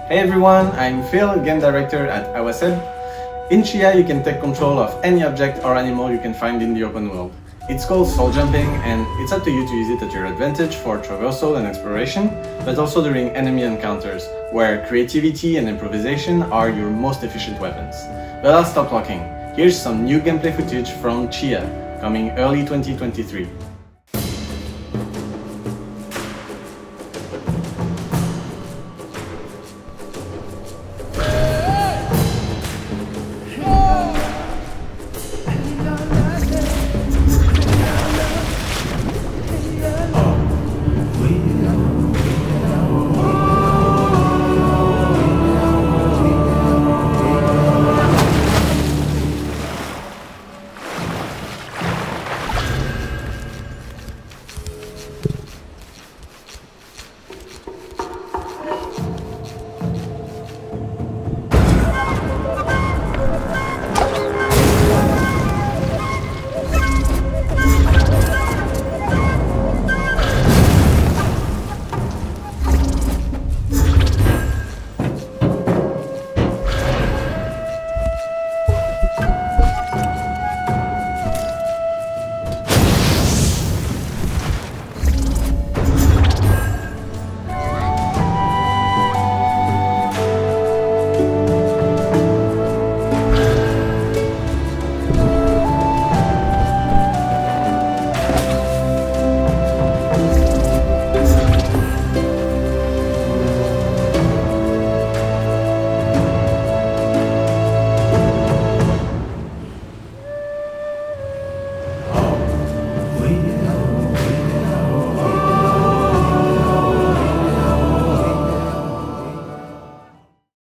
Hey everyone, I'm Phil, game director at Awaseb. In Tchia, you can take control of any object or animal you can find in the open world. It's called soul jumping, and it's up to you to use it at your advantage for traversal and exploration, but also during enemy encounters, where creativity and improvisation are your most efficient weapons. But I'll stop talking. Here's some new gameplay footage from Tchia, coming early 2023.